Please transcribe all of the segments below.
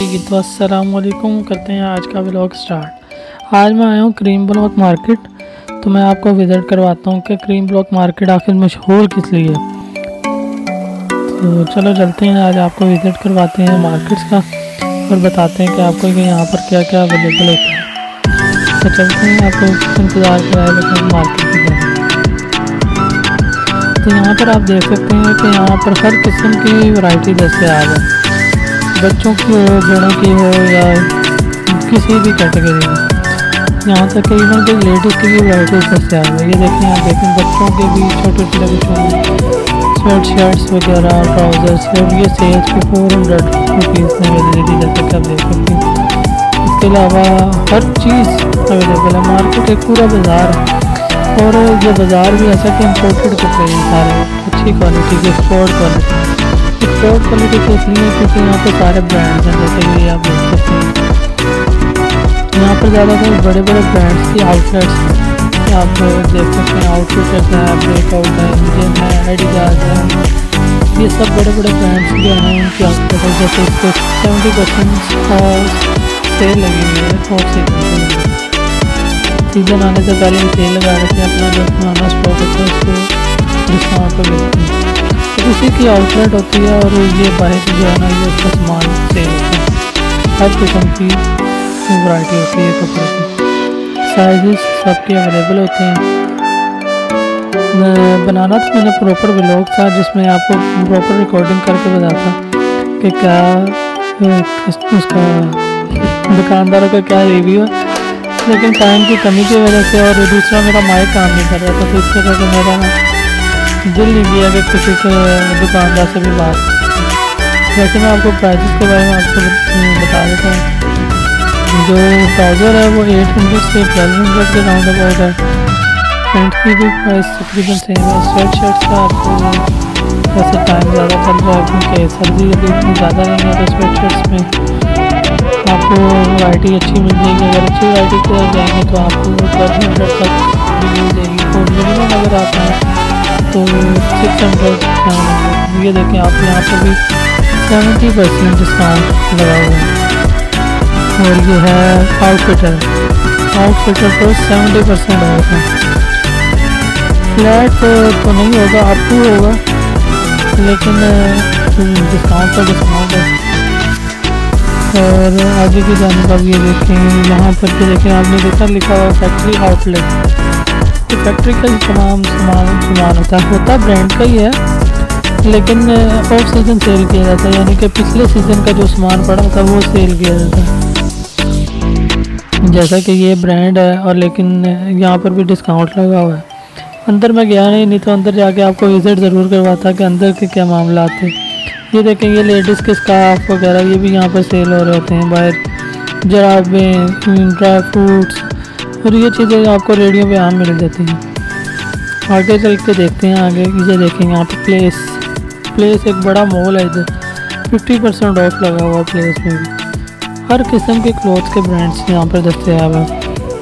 जाएगी। तो अस्सलाम वालेकुम, करते हैं आज का व्लॉग स्टार्ट। आज मैं आया हूँ क्रीम ब्लॉक मार्केट। तो मैं आपको विज़िट करवाता हूँ कि क्रीम ब्लॉक मार्केट आखिर मशहूर किस लिए है। तो चलो चलते हैं, आज आपको विज़िट करवाते हैं मार्केट्स का और बताते हैं कि आपको यहाँ पर क्या क्या अवेलेबल होता है। तो चलते हैं, आपको इंतज़ार कराए बगैर मार्केट की तरफ। तो यहाँ पर आप देख सकते हैं कि यहाँ पर हर किस्म की वैरायटी दस्तयाब है, बच्चों की हो, बड़ों की हो या किसी भी कैटेगरी में। यहाँ तक कि इवन कि लेडीज़ की भी वैरायटी दस्तयाब है। ये देखें, आप देखें बच्चों के भी छोटे छोटे बच्चों स्वेट शर्ट्स वगैरह, ट्राउज़र्स, और ये सेल्स के 400 रुपीज़ में अवेलेबिलिटी, जैसे कि आप देख सकते हैं। इसके अलावा हर चीज़ अवेलेबल है। मार्केट एक पूरा बाज़ार है और ये बाज़ार भी ऐसा कि इम्पोर्टेड कपड़े हैं सारे, अच्छी क्वालिटी के, एक्सपोर्ट क्वालिटी तो इसलिए क्योंकि यहाँ पे सारे ब्रांड्स हैं। जैसे कि आप देख सकते हैं यहाँ पर ज़्यादातर बड़े बड़े ब्रांड्स की आउटलेट्स हैं। आप देख सकते हैं आउटफिट है, ब्रेकआउट है, इंजन है, एडिडास है, ये सब बड़े बड़े ब्रांड्स जो हैं उनकी आउटलेट है। जैसे इसको 70% सेल लगी हुई है, और सीज़न आने से पहले सेल लगा रहे थे। अपना जो पुराना स्टॉक होता है उसको डिस्काउंट पर बेचते हैं। तो उसी की आउटलेट होती है और ये बाहर जो है ना, ये उसका सामान सेल होता है। हर किस्म की वैरायटी होती है कपड़े की, साइज़ सबके अवेलेबल होते हैं। बनाना तो मैंने प्रॉपर व्लॉग था जिसमें आपको प्रॉपर रिकॉर्डिंग करके बताता कि क्या उसका दुकानदारों का क्या रिव्यू है, लेकिन टाइम की कमी की वजह से और दूसरा मेरा माइक काम नहीं कर रहा था, तो इस वजह से मेरा दिल नहीं किया कि किसी के दुकानदार से भी बात। वैसे मैं आपको प्राइसेस के बारे में आपको बता देता हूँ। जो ट्राउज़र है वो 800 से 1200 के राउंड अबाउट है। पैंट की भी प्राइस तकरीबन सेम है। स्वेट शर्ट्स का आपको वैसे टाइम ज़्यादा चल रहा है क्योंकि सर्दी अभी इतनी ज़्यादा नहीं है, तो स्वेट शर्ट्स में आपको वैरायटी अच्छी मिल जाएगी। अगर अच्छी वैरायटी की तरफ जाएंगे तो आपको 1200 तक भी मिल जाएगी। और मिनिमम अगर आप हैं तो 600। ये देखें आप, यहाँ पर भी 70% डिस्काउंट लगा हुआ है। और ये है आउटफिटर पर 70% ऑफ है। फ्लैट तो नहीं होगा, अप टू होगा, लेकिन डिस्काउंट पर डिस्काउंट है। और आगे की जानब आप ये देखें, यहाँ पर भी देखें, आपने देखा लिखा हुआ फैक्ट्री आउटलेट। तो फैक्ट्री का तमाम सामान होता ब्रांड का ही है, लेकिन ऑफ सीज़न सेल किया जाता है, यानी कि पिछले सीज़न का जो सामान पड़ा था वो सेल किया जाता है। जैसा कि ये ब्रांड है और लेकिन यहाँ पर भी डिस्काउंट लगा हुआ है। अंदर मैं गया नहीं तो अंदर जाके आपको विज़िट ज़रूर करवाता कि अंदर के क्या मामला थे। ये देखें, ये लेडीज़ के स्कार्फ वगैरह ये भी यहाँ पर सेल हो रहे होते हैं। बाहर जराबें, ड्राई फ्रूट्स और ये चीज़ें आपको रेडियो पे आम मिल जाती हैं। आगे चल के देखते हैं आगे। ये देखेंगे यहाँ पे प्लेस एक बड़ा मॉल है। इधर 50% ऑफ लगा हुआ प्लेस में भी। हर किस्म के क्लॉथ के ब्रांड्स यहाँ पर दस्तयाब हैं।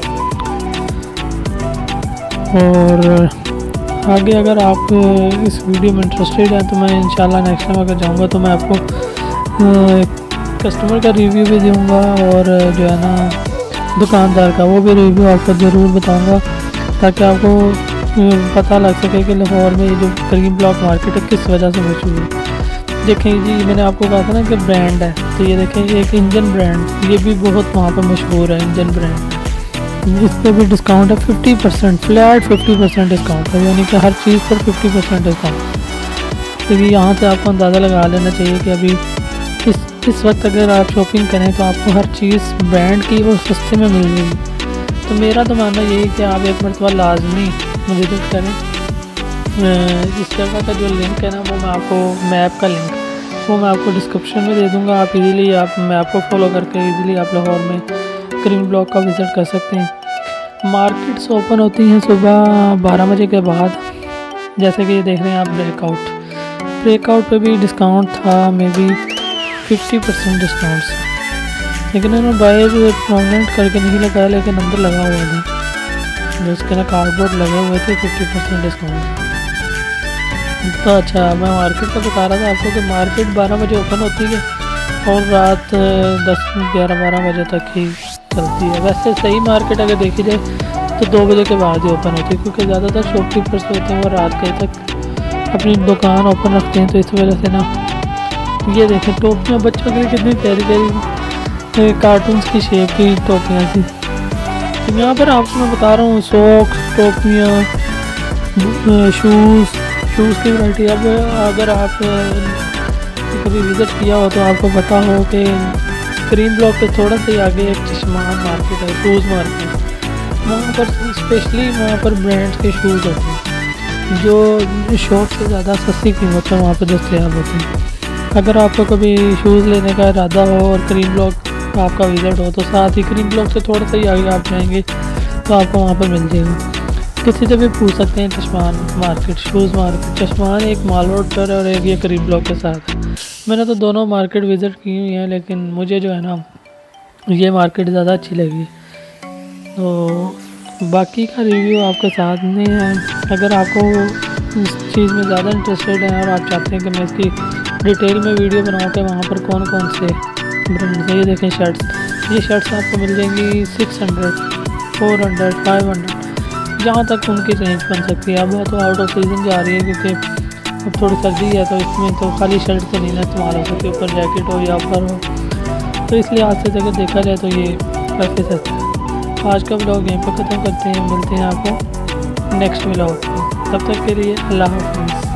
और आगे अगर आप इस वीडियो में इंटरेस्टेड हैं तो मैं इंशाल्लाह नेक्स्ट टाइम अगर जाऊँगा तो मैं आपको कस्टमर का रिव्यू भी दूँगा और जो है ना दुकानदार का वो भी रिव्यू आपको ज़रूर बताऊँगा, ताकि आपको पता लग सके कि लाहौर में ये जो क्रीम ब्लॉक मार्केट है किस वजह से मशहूर है। देखें जी, मैंने आपको कहा था ना कि ब्रांड है, तो ये देखें एक इंजन ब्रांड, ये भी बहुत वहाँ पर मशहूर है इंजन ब्रांड। इस पर भी डिस्काउंट है 50%, फ्लैट 50% डिस्काउंट है, यानी कि हर चीज़ पर 50% डिस्काउंट। तो यहाँ से आपको अंदाज़ा लगा लेना चाहिए कि अभी इस वक्त अगर आप शॉपिंग करें तो आपको हर चीज़ ब्रांड की और सस्ते में मिल जाएगी। तो मेरा तो मानना यही है कि आप एक मरतबा लाजमी विज़िट करें। इस जगह का जो लिंक है ना, वो मैं आपको मैप का लिंक वो मैं आपको डिस्क्रिप्शन में दे दूँगा। आप इजीली आप मैप को फॉलो करके इजीली आप लाहौर में क्रीम ब्लॉक का विज़िट कर सकते हैं। मार्केट्स ओपन होती हैं सुबह 12 बजे के बाद। जैसे कि ये देख रहे हैं आप ब्रेकआउट पे भी डिस्काउंट था, मे बी 50% डिस्काउंट था, लेकिन उन्होंने बाहर प्रोमिनेंट करके नहीं लगाया, लेकिन अंदर लगा हुआ था जो उसके ना कार्डबोर्ड लगे हुए थे 50% डिस्काउंट। तो अच्छा, मैं मार्केट का बता रहा था आपको कि मार्केट 12 बजे ओपन होती है और रात 10, 11, 12 बजे तक ही चलती है। वैसे सही मार्केट अगर देखी जाए तो 2 बजे के बाद ही ओपन होती है, क्योंकि ज़्यादातर शॉपकीपर्स होते हैं वो रात गए तक अपनी दुकान ओपन रखते हैं। तो इस वजह से ना ये देखें टोपियाँ बच्चों के लिए कितनी प्यारी प्यारी कार्टून्स की शेप की टोपियाँ थी। तो यहाँ पर आपको मैं बता रहा हूँ सॉक्स, टोपियाँ, शूज़ की वैरायटी। अब अगर आप कभी विज़िट किया हो तो आपको पता हो कि ग्रीन ब्लॉक पे थोड़ा सा ही आगे एक चश्मान मार्केट है, शूज़ मार्केट। वहाँ पर स्पेशली वहाँ पर ब्रांड्स के शूज़ होते हैं जो शॉप से ज़्यादा सस्ती कीमत में वहाँ पर दस्तयाब होते हैं। अगर आपको कभी शूज़ लेने का इरादा हो और ग्रीन ब्लॉक आपका विज़िट हो तो साथ ही ग्रीन ब्लॉक से थोड़ा सा ही आगे आप जाएंगे तो आपको वहाँ पर मिल जाएगा। किसी से भी पूछ सकते हैं चश्मान मार्केट, शूज़ मार्केट। चश्मान एक माल रोड पर और एक ये ग्रीन ब्लॉक के साथ। मैंने तो दोनों मार्केट विज़िट की हुई हैं, लेकिन मुझे जो है ना ये मार्केट ज़्यादा अच्छी लगी। तो बाकी का रिव्यू आपके साथ नहीं है। अगर आपको इस चीज़ में ज़्यादा इंटरेस्टेड है और आप चाहते हैं कि मैं इसकी डिटेल में वीडियो बनाऊँ कि वहाँ पर कौन कौन से ब्रांड्स हैं, ये देखें शर्ट्स। ये शर्ट्स आपको मिल जाएंगी 600, 400, 500, जहाँ तक उनकी रेंज बन सकती है। अब तो आउट ऑफ सीज़न जा रही है क्योंकि अब थोड़ी सर्दी है, तो इसमें तो खाली शर्ट से नहीं ना इस्तेमाल हो सकती, ऊपर जैकेट हो या ऊपर हो। तो इसलिए आज से अगर देखा जाए तो ये काफ़ी सस्ता है। आज का व्लॉग यहीं पर ख़त्म करते हैं, मिलते हैं आपको नेक्स्ट व्लॉग में। तब तक के लिए अल्लाह हाफ़िज़।